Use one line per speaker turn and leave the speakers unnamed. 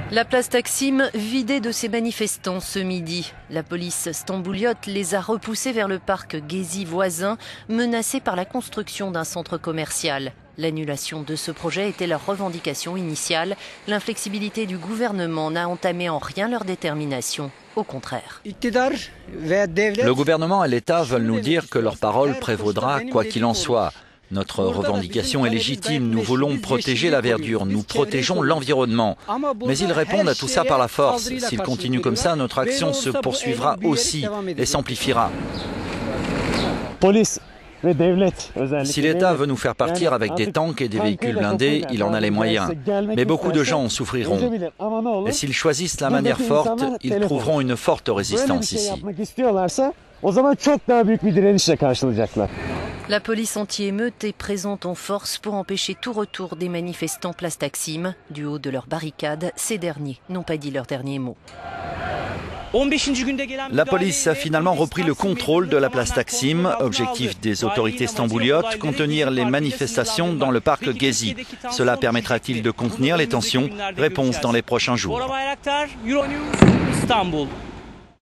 La place Taksim vidée de ses manifestants ce midi. La police stambouliote les a repoussés vers le parc Gezi voisin, menacés par la construction d'un centre commercial. L'annulation de ce projet était leur revendication initiale. L'inflexibilité du gouvernement n'a entamé en rien leur détermination. Au contraire.
Le gouvernement et l'État veulent nous dire que leur parole prévaudra quoi qu'il en soit. Notre revendication est légitime, nous voulons protéger la verdure, nous protégeons l'environnement. Mais ils répondent à tout ça par la force. S'ils continuent comme ça, notre action se poursuivra aussi et s'amplifiera. Si l'État veut nous faire partir avec des tanks et des véhicules blindés, il en a les moyens. Mais beaucoup de gens en souffriront. Et s'ils choisissent la manière forte, ils trouveront une forte résistance ici.
La police anti-émeute est présente en force pour empêcher tout retour des manifestants place Taksim. Du haut de leur barricade, ces derniers n'ont pas dit leur dernier mot.
La police a finalement repris le contrôle de la place Taksim. Objectif des autorités stambouliotes, contenir les manifestations dans le parc Gezi. Cela permettra-t-il de contenir les tensions? Réponse dans les prochains jours.